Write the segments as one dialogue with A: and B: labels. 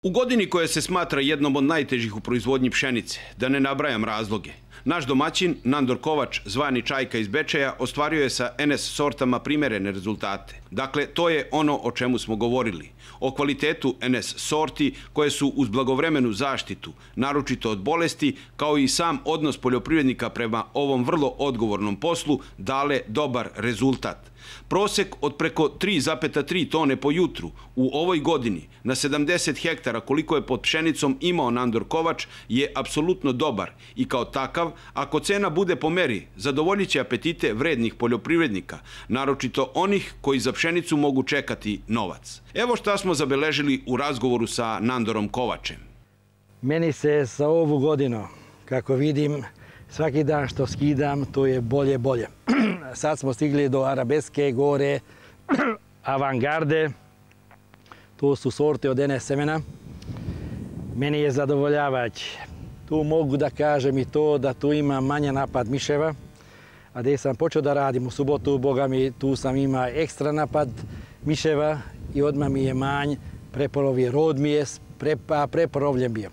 A: U godini koja se smatra jednom od najtežih u proizvodnji pšenice, da ne nabrajam razloge, naš domaćin, Nandor Kovač, zvani Čajka iz Bečeja, ostvario je sa NS sortama primerene rezultate. Dakle, to je ono o čemu smo govorili. O kvalitetu NS sorti koje su uz blagovremenu zaštitu, naročito od bolesti, kao i sam odnos poljoprivrednika prema ovom vrlo odgovornom poslu, dale dobar rezultat. Prosek od preko 3,3 tone po jutru u ovoj godini na 70 hektara koliko je pod pšenicom imao Nandor Kovač je apsolutno dobar i kao takav, ako cena bude po meri, zadovoljit će apetite vrednih poljoprivrednika, naročito onih koji za pšenicu mogu čekati novac. Evo šta smo zabeležili u razgovoru sa Nandorom Kovačem.
B: Meni se za ovu godinu, kako vidim, svaki dan što skidam, to je bolje. Sad smo stigli do Arabeske gore, Avangarde. To su sorte od NS semena. Meni je zadovoljavajuće. Tu mogu da kažem i to da tu ima manje napad miševa. A gdje sam počeo da radim u subotu, boga mi, tu sam ima ekstra napad miševa i odmah mi je manj, preporovi rod mi je, preporovljen bio.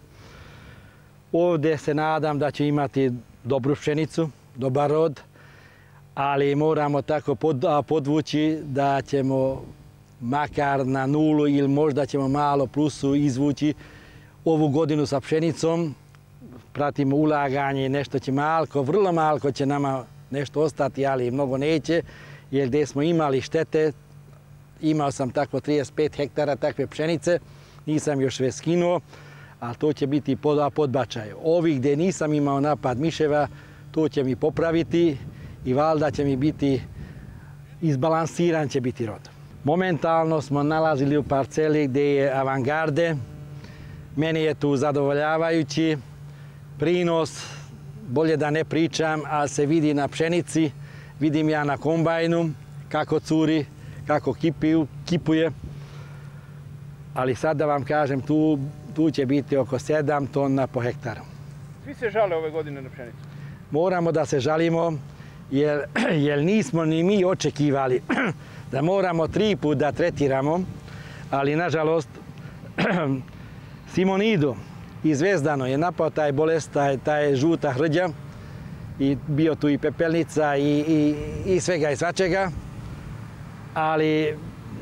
B: Ovdje se nadam da će imati dobru pšenicu, dobar rod, ali moramo tako podvući da ćemo makar na nulu ili možda ćemo malo plusu izvući ovu godinu sa pšenicom. Pratimo ulaganje, nešto će malko, vrlo malko će nama nešto ostati, ali mnogo neće, jer gdje smo imali štete, imao sam tako 35 hektara takve pšenice, nisam još sve skinuo, ali to će biti podbačaj. Ovi gdje nisam imao napad miševa, to će mi popraviti i valjda će mi biti izbalansiran će biti rod. Momentalno smo nalazili u parceli gdje je Avangarde. Meni je tu zadovoljavajući prinos, bolje da ne pričam, ali se vidi na pšenici, vidim ja na kombajnu kako curi, kako kipuje. Ali sad da vam kažem, tu će biti oko 7 tona po hektaru.
C: Svi se žale ove godine na pšenicu?
B: Moramo da se žalimo, jer nismo ni mi očekivali da moramo 3 puta da tretiramo, ali nažalost Simonidu i Zvezdano je napao taj bolest, taj žuta hrđa i bio tu i pepelnica i svega i svačega, ali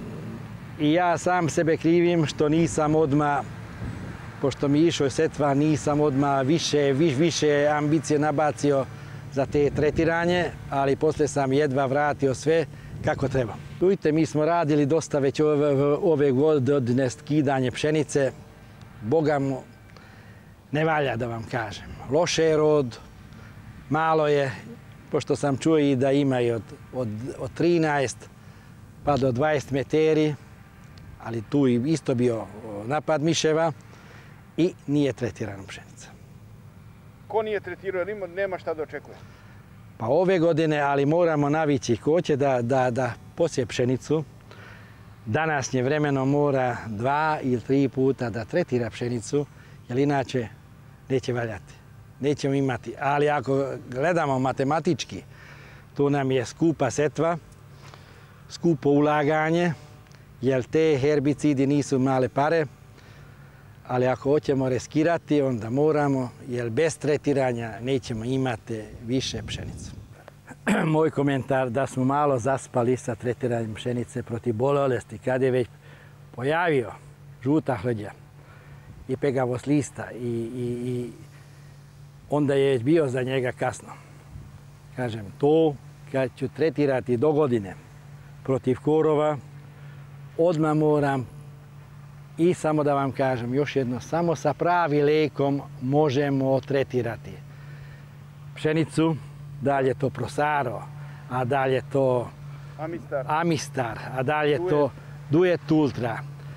B: i ja sam sebe krivim što nisam odmah, pošto mi išao setva, nisam odmah više ambicije nabacio za te tretiranje, ali poslije sam jedva vratio sve kako treba. Vidite, mi smo radili dosta već ove godine skidanje pšenice. Boga mu, ne valja da vam kažem. Loše je rod, malo je, pošto sam čuo i da ima i od 13 pa do 20 meteri, ali tu isto bio napad miševa i nije tretirana pšenica.
C: Ko nije tretirao, jer nema šta da očekuje?
B: Pa ove godine, ali moramo navići, ko će da posije pšenicu, današnje vremeno mora 2 ili 3 puta da tretira pšenicu, jer inače neće valjati. Nećemo imati. Ali ako gledamo matematički, to nam je skupa setva, skupo ulaganje, jer te herbicidi nisu male pare, ali ako hoćemo riskirati, onda moramo, jer bez tretiranja nećemo imati više pšenicu. Moj komentar da smo malo zaspali sa tretiranjem pšenice protiv bolesti, kad je već pojavio žuta hrđa i pegavost lista i onda je već bio za njega kasno. Kažem, to kad ću tretirati do godine protiv korova, odmah moram i samo da vam kažem još jedno, samo sa pravi lekom možemo tretirati pšenicu, dalje to Prosaro, a dalje to Amistar, a dalje to Duet Ultra,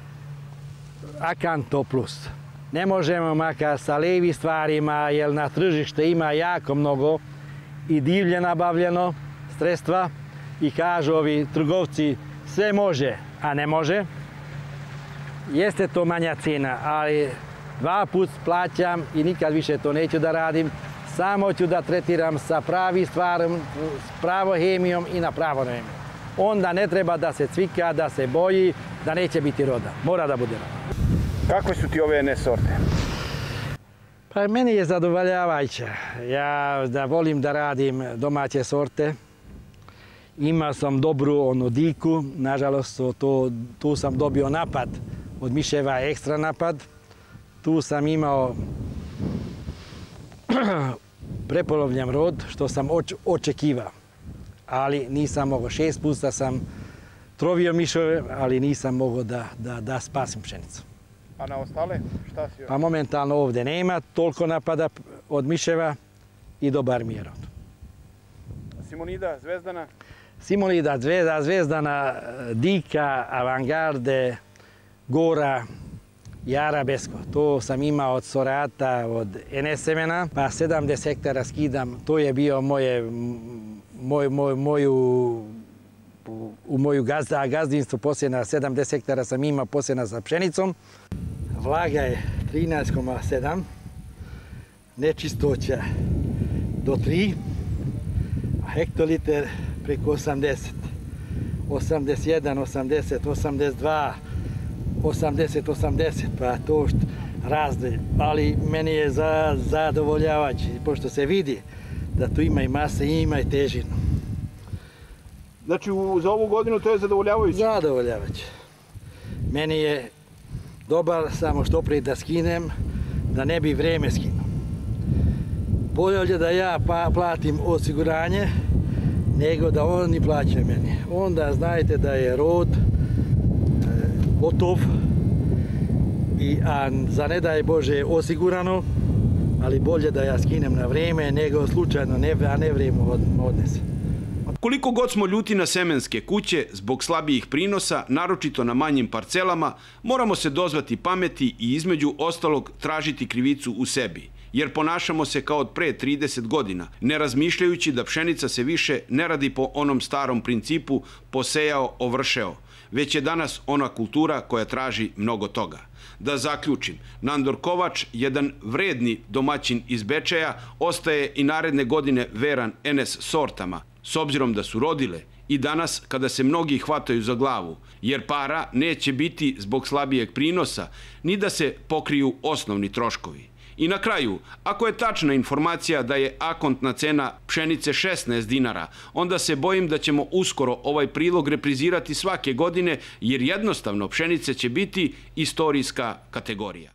B: Akanto Plus. Ne možemo makar sa levi stvarima, jer na tržište ima jako mnogo i divlje nabavljeno sredstva i kažu ovi trgovci sve može, a ne može. Jeste to manja cena, ali 2 puta plaćam i nikad više to neću da radim. Samo ću da tretiram sa pravi stvarom, s pravom hemijom i na pravo vreme. Onda ne treba da se cvika, da se boji, da neće biti roda. Mora da bude roda.
C: Kakve su ti ove NS sorte?
B: Pa meni je zadovoljavajuće. Ja da volim da radim domaće sorte. Imao sam dobru diku, nažalost tu sam dobio napad od miševa, ekstra napad. Tu sam imao prepolovljen rod, što sam očekivao. Ali nisam mogao. 6 puta sam trovio miševe, ali nisam mogao da spasim pšenicu.
C: A na ostale? Šta si još?
B: Pa momentalno ovdje nema toliko napada od miševa i dobar mi je rod.
C: Simonida, Zvezdana?
B: Simonida, Zvezdana, Dika, Avangarde, Gora i Arabesko. To sam imao od sorata, od NS semena, pa 70 hektara skidam. To je bio u moju gazdinstvu posjena, 70 hektara sam imao posjena sa pšenicom. Vlaga je 13,7, nečistoća do 3, a hektoliter preko 80. 81, 80, 82, 80, 80, pa to razne. Ali meni je zadovoljavajuće, pošto se vidi da tu ima i mase, ima i težinu.
C: Znači za ovu godinu to je zadovoljavajuće?
B: Zadovoljavajuće. Meni je dobar, samo što prije da skinem, da ne bi vreme skinuo. Bolje da ja platim osiguranje, nego da oni plaćaju meni. Onda znajte da je rod gotov, a za ne daj Bože osigurano, ali bolje da ja skinem na vreme, nego slučajno, a ne vreme odnese.
A: Koliko god smo ljuti na semenske kuće, zbog slabijih prinosa, naročito na manjim parcelama, moramo se dozvati pameti i između ostalog tražiti krivicu u sebi, jer ponašamo se kao od pre 30 godina, ne razmišljajući da pšenica se više ne radi po onom starom principu posejao, ovršeo, već je danas ona kultura koja traži mnogo toga. Da zaključim, Nandor Kovač, jedan vredni domaćin iz Bečeja, ostaje i naredne godine veran NS sortama, s obzirom da su rodile i danas kada se mnogi hvataju za glavu, jer para neće biti zbog slabijeg prinosa, ni da se pokriju osnovni troškovi. I na kraju, ako je tačna informacija da je akontna cena pšenice 16 dinara, onda se bojim da ćemo uskoro ovaj prilog reprizirati svake godine, jer jednostavno pšenice će biti istorijska kategorija.